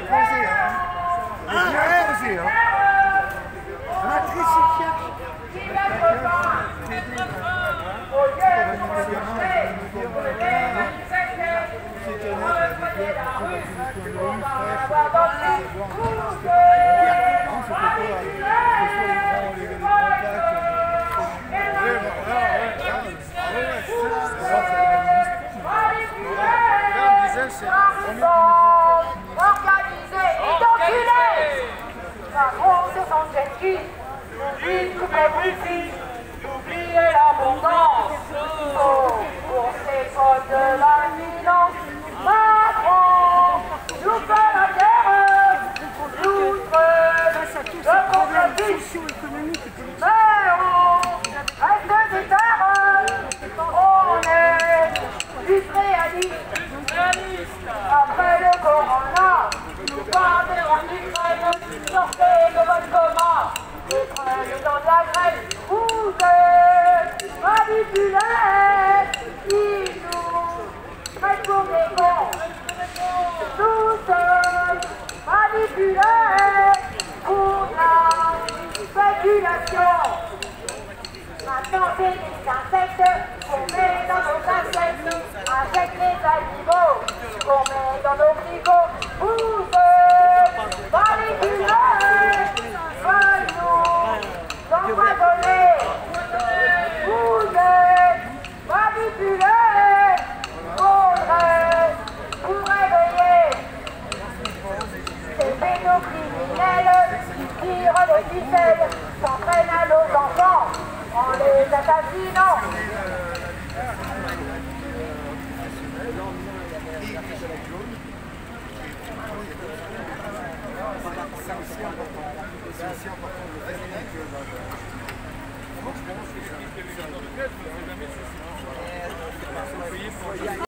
Organisé et d'enculé. La grosse sans jet ski, n'oublie toutes les bouffis, n'oubliez l'abondance. Oh, pour ces potes de la finance, Macron nous fait la guerre, nous fait le complétisme. Mais on reste des terres, on est du réaliste. Après le corona, nous parlons du train, sortez de votre coma. Le train dans la grève, vous êtes manipulés. Ils nous prennent pour des cons. Nous sommes manipulés pour la spéculation. Maintenant c'est des insectes qu'on met dans nos assiettes avec les animaux qu'on met dans nos frigos. Vous êtes manipulés, veulent nous empoisonner. Vous êtes manipulés, faudrait vous réveiller. Ces pédocriminels qui tirent les ficelles s'entraînent à nos enfants en les assassinant. C'est aussi important.